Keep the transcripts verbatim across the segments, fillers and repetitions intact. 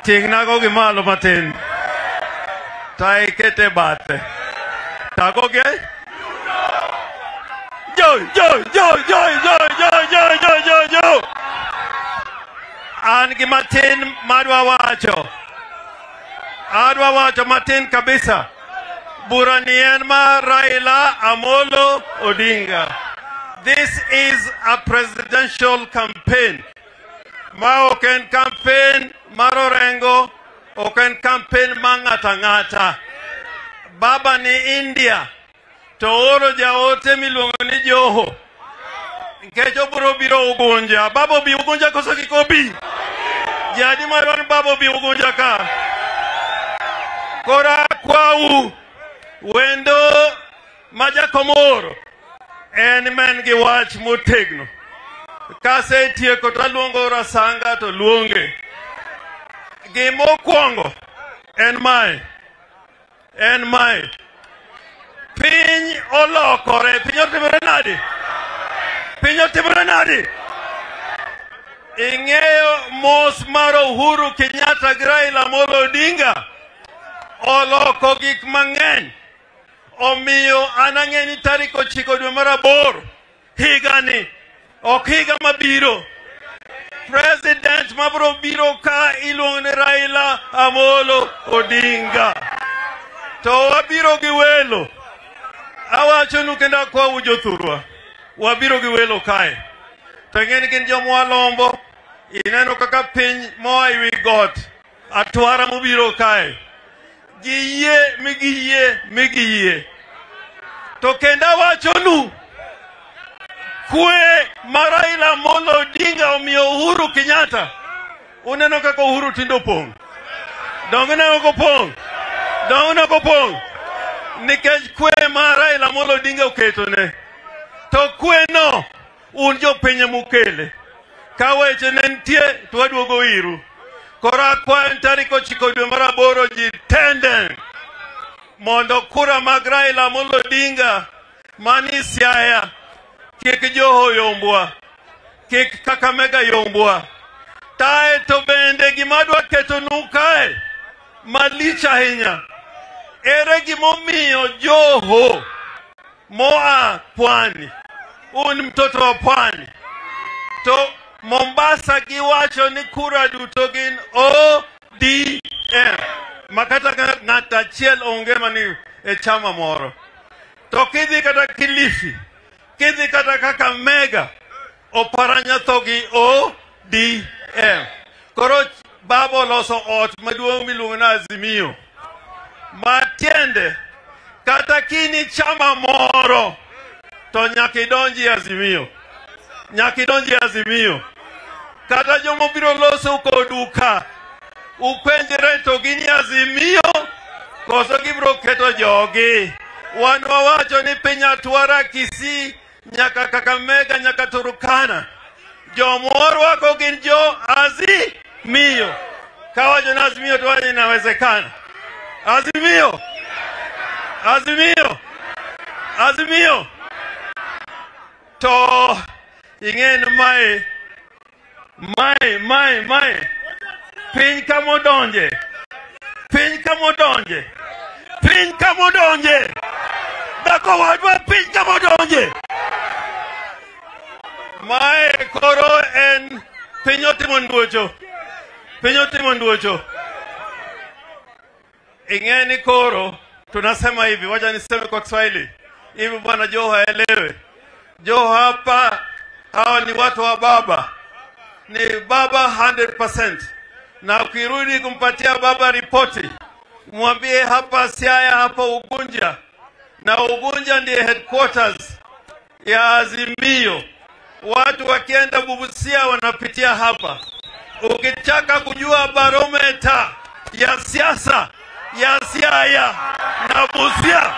Tingna go gimalo matin. Tai kete bate. Tako ke? Yo, yo, yo, yo, yo, yo, yo, yo, yo, yo. An gimatin madwa wacho. Adwa wacho matin kabisa. Buranien ma Raila Amolo Odinga. This is a presidential campaign. Ma oken campaign Marorengo, oken campaign mangata ngata. Baba ni India. To oro jaote miluongo ni Joho. Nkecho buro biro ugunja. Babo bi ugunja koso kikobi. Jadi maron babo bi ugunja ka. Kora kwau. Wendo maja komoro. En men gi wach motegno. Kase tieko to luongo rasanga to luonge. Gimo kwongo. En mai. En mai. Piny olokore. Piny otimore nadi. Piny otimore nadi. Ing'eyo mos mar Uhuru Kenyatta gi Raila Amolo Odinga. Oloko gik mang'eny. Omiyo anang'e ni tarik ochiko dwe mar aboro. Higa ni. Ok higa mabiro. President mabro biro ka iluongo ni Raila Amolo Odinga. To wabiro gi welo. Awacho nu kenda kwa ujothurwa. Wabiro gi welo kae. To ng'eni gin jomwa lombo. Ineno kaka piny moa iwi got. Atwara mubiro kae. Giye migiye migiye. To kenda wacho nu. Kwe Raila Amolo Odinga omiyo Uhuru Kenyatta. Uneno kaka Uhuru tindo pong. Dongena ko pong. Dongena ko pong. Nikech kwe Raila Amolo Odinga oketo ne. To kwe no un jo penye mukele. Ka weche ne ntie to waduogo iru. Kora kwa tarik ochiko dwe mar aboro ji tenden. Mondo kura mag Raila Amolo Odinga mani Siaya. Kik Joho yombwa. Kik Kakamega yombwa. Tae to bende gimadwa keto nukae. Malicha ahinya. Ere gimomiyo Joho moa pwani. Un mtoto wa pwani. To Mombasa giwacho ni kura duto gin O D M. Makata ng'ata achiel onge mani e chama moro. To kidhi kata Kilifi. Kidhi kata Kakamega. Oparanya thogi O D M. Koro babo loso ot maduong' miluongo ni Azimio. Matiende kata kini chama moro to nyaka idonji Azimio. Nyaka idonji Azimio. Kata jomo biro loso koduka. Upenjre to gini Azimio koso gibro keto jogi. Wan wawacho ni piny atwara Kisii nyaka Kakamega nyaka Turkana. Jomoro wako gin jo Azimio. Kawacho na Azimio to wani inawezekana. Azimio. Azimio. Azimio. To ing'en mai mai mai mai piny kamodonje. Piny kamodonje. Piny kamodonje. Dako wadwa piny kamodonje. Mae koro en piny otimo nduocho. Piny otimo nduocho. Ing'eni koro tunasema hivi, wacha niseme kwa Kiswahili hivi bwana Joho aelewe. Joho hapa hawa ni watu wa baba. Ni baba one hundred percent. Na ukirudi kumpatia baba ripoti, mwambie hapa Siaya hapa Ugunja. Na Ugunja ndiye headquarters ya Azimio. Watu wakienda Bubusia wanapitia hapa. Ukitaka kujua barometa ya siasa ya Siaya na Busia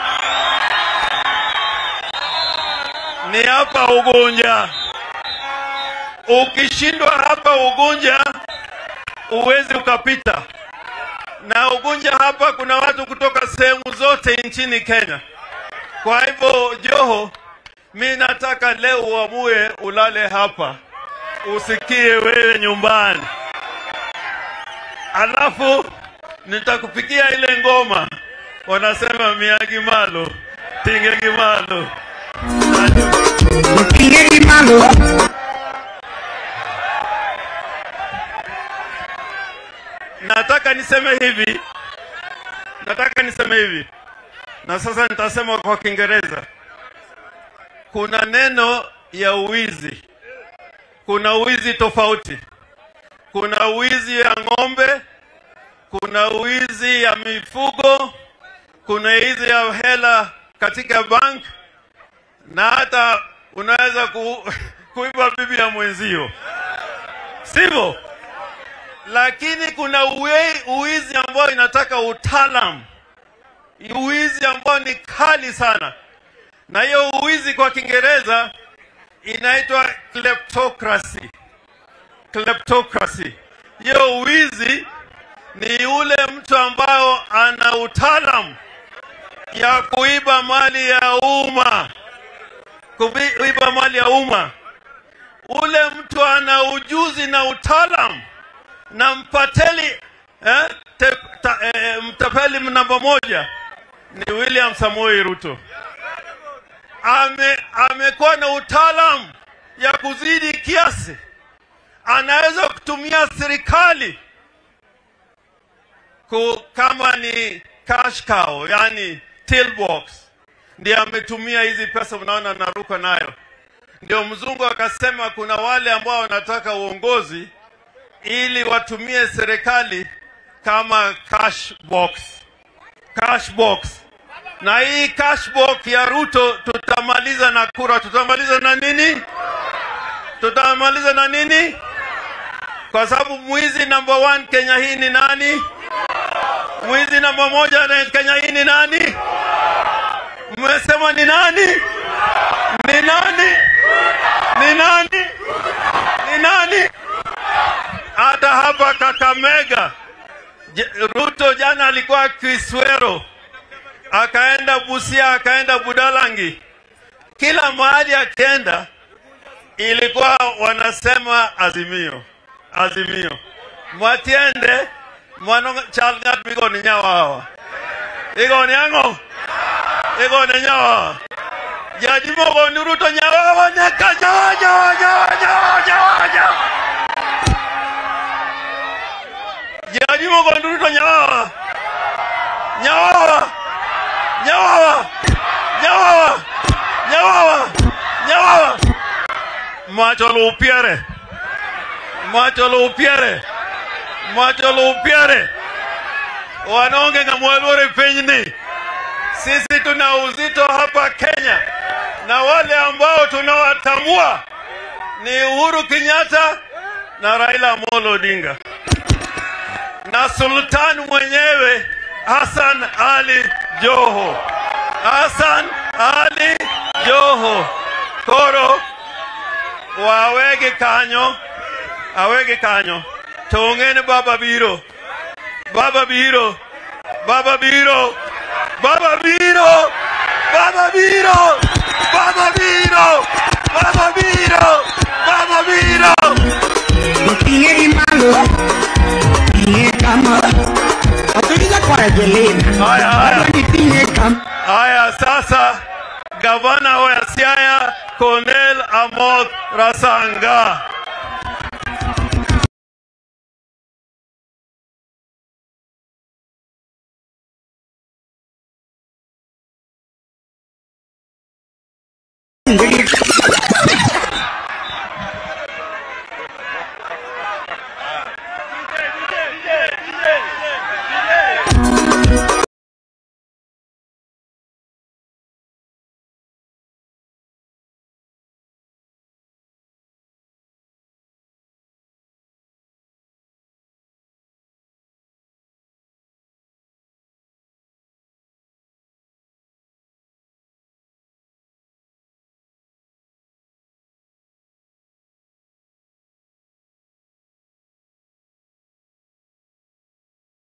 ni hapa Ugunja. Ukishindwa hapa Ugunja uwezi ukapita. Na Ugunja hapa kuna watu kutoka sehemu zote nchini Kenya. Kwa hivyo Joho, mimi nataka leo uamue ulale hapa. Usikie wewe nyumbani. alafu nitakupikia ile ngoma wanasema miagi malo tingegi malo tingegi malo. Nataka niseme hivi, nataka niseme hivi, na sasa nitasema kwa Kiingereza. Kuna neno ya uwizi, kuna uwizi tofauti. Kuna uwizi ya ng'ombe, kuna uwizi ya mifugo, kuna uwizi ya hela katika bank, na hata unaweza ku, kuiba bibi ya mwenzio, sivyo? Lakini kuna uwe, uwizi ambao inataka utaalamu, uwizi ambao ni kali sana, na hiyo uwizi kwa Kiingereza inaitwa kleptocracy. Kleptocracy. Hiyo uwizi ni ule mtu ambao ana utaalamu ya kuiba mali ya umma, kuiba mali ya umma. Ule mtu ana ujuzi na utaalamu, na mpateli eh, te, ta, eh, mtapeli namba moja ni William Samoei Ruto. Ame amekuwa na utaalamu ya kuzidi kiasi. Anaweza kutumia serikali ku, kama ni cash cow, yani till box. Ndiye ametumia hizi pesa mnaona naruka nayo. Ndio mzungu akasema kuna wale ambao wanataka uongozi ili watumie serikali kama cash box. Cash box. Na hii cash box ya Ruto tutamaliza na kura. Tutamaliza na nini? Tutamaliza na nini? Kwa sababu mwizi number one Kenya hii ni nani? Mwizi namba moja na Kenya hii ni nani? Mmesema ni nani? Ni nani? Ni nani? Ni nani? Hata hapa Kakamega, Ruto jana alikuwa Kiswero, akaenda Busia, akaenda Budalangi. Kila mahali akaenda ilikuwa wanasema Azimio. Azimio. Mwatiende, mwana chalngat migo ni nyawa hawa. Igo ni ango. Igo ni nyawa. Jadi mogo ni Ruto nyawa hawa. Neka nyawa, nyawa, nyawa, nyawa, nyawa, nyawa. Jadi mogo ni Ruto nyawa hawa. Nyawa hawa. Nyawa hawa. Nyawa hawa. Nyawa hawa. Nyawa hawa. Macho lo upiere. Macho lo upiere. Macho lo upiere. Wanonge nga mwalore penyini. Sisi tuna uzito hapa Kenya. Na wale ambao tunawatambua ni Uhuru Kenyatta na Raila Amolo Odinga. Na Sultan mwenyewe Hassan Ali Joho. Hassan Ali Joho. Koro wawege kanyo. Awege kanyo. Tongene baba biro. Baba biro. Baba biro. Baba biro. Baba biro. Baba biro. Baba biro. Baba biro. Tingeri malo. Tingeri kama. Atuliza kwa jelena. Haya haya. Haya sasa gavana wa Siaya Colonel Amos Rasanga.